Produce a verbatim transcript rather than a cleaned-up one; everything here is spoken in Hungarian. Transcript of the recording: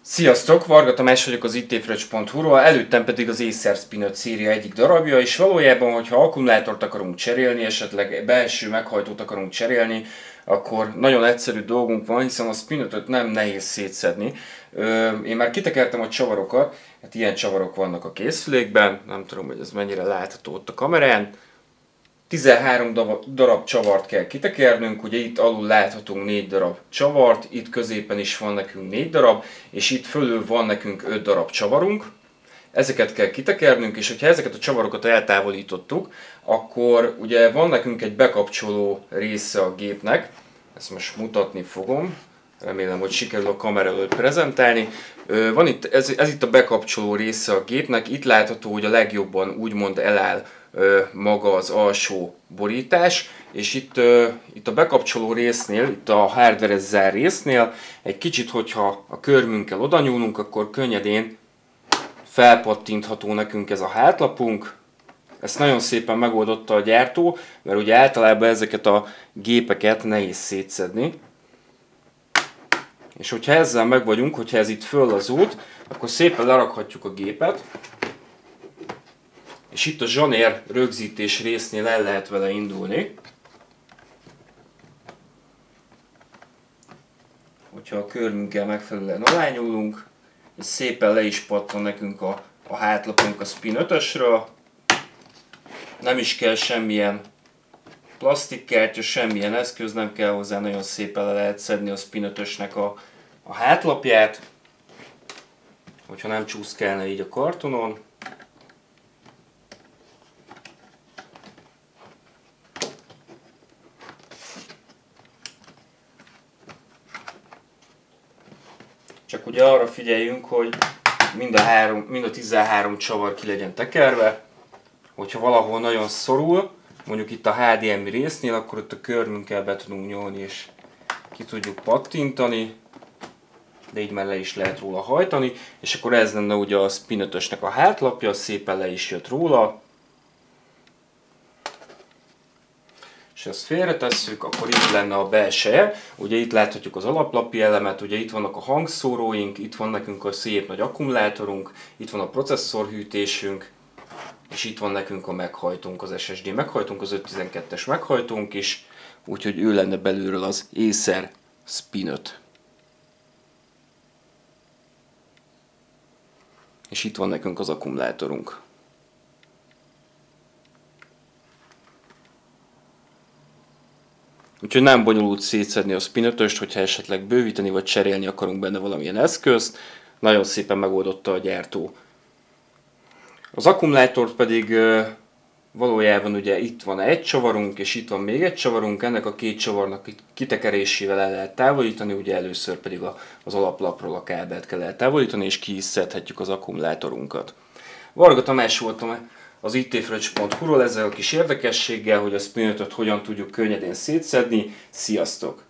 Sziasztok! Varga Tamás vagyok az itfröccs pont hu-ról, előttem pedig az Acer Spin-öt széria egyik darabja, és valójában, hogyha akkumulátort akarunk cserélni, esetleg belső meghajtót akarunk cserélni, akkor nagyon egyszerű dolgunk van, hiszen a Spin ötöt nem nehéz szétszedni. Én már kitekertem a csavarokat, hát ilyen csavarok vannak a készülékben, nem tudom, hogy ez mennyire látható ott a kamerán. tizenhárom darab csavart kell kitekernünk, ugye itt alul láthatunk négy darab csavart, itt középen is van nekünk négy darab, és itt fölül van nekünk öt darab csavarunk. Ezeket kell kitekernünk, és hogyha ezeket a csavarokat eltávolítottuk, akkor ugye van nekünk egy bekapcsoló része a gépnek, ezt most mutatni fogom, remélem, hogy sikerül a kamera előtt prezentálni. Van itt, ez, ez itt a bekapcsoló része a gépnek, itt látható, hogy a legjobban úgymond eláll maga az alsó borítás, és itt, itt a bekapcsoló résznél, itt a hardware-es zár résznél egy kicsit, hogyha a körmünkkel oda nyúlunk, akkor könnyedén felpattintható nekünk ez a hátlapunk. Ezt nagyon szépen megoldotta a gyártó, mert ugye általában ezeket a gépeket nehéz szétszedni. És hogyha ezzel meg vagyunk, hogyha ez itt föllazult, akkor szépen lerakhatjuk a gépet, és itt a zsanér rögzítés résznél el lehet vele indulni. Hogyha a körmünkkel megfelelően alányulunk, és szépen le is pattan nekünk a, a hátlapunk a Spin ötösről. Nem is kell semmilyen plastikkártya, semmilyen eszköz, nem kell hozzá, nagyon szépen le lehet szedni a Spin ötösnek a, a hátlapját, hogyha nem csúszkálna így a kartonon. Csak ugye arra figyeljünk, hogy mind a, három, mind a tizenhárom csavar ki legyen tekerve. Hogyha valahol nagyon szorul, mondjuk itt a há dé em i résznél, akkor ott a körmünkkel be tudunk nyúlni és ki tudjuk pattintani, de így már le is lehet róla hajtani, és akkor ez lenne ugye a Spin ötösnek a hátlapja, szépen le is jött róla. És ezt félretesszük, akkor itt lenne a belseje. Ugye itt láthatjuk az alaplapi elemet, ugye itt vannak a hangszóróink, itt van nekünk a szép nagy akkumulátorunk, itt van a processzorhűtésünk, és itt van nekünk a meghajtónk, az es es dé meghajtónk, az ötszáztizenkettes meghajtónk is, úgyhogy ő lenne belülről az Acer Spin öt. És itt van nekünk az akkumulátorunk. Úgyhogy nem bonyolult szétszedni a Spin ötöst, hogyha esetleg bővíteni vagy cserélni akarunk benne valamilyen eszközt. Nagyon szépen megoldotta a gyártó. Az akkumulátort pedig valójában ugye itt van egy csavarunk, és itt van még egy csavarunk. Ennek a két csavarnak kitekerésével el lehet távolítani, ugye először pedig az alaplapról a kábelt kell eltávolítani, és ki is szedhetjük az akkumulátorunkat. Varga Tamás voltam az itfröccs pont hu-ról ezzel a kis érdekességgel, hogy a Spin ötöt hogyan tudjuk könnyedén szétszedni. Sziasztok!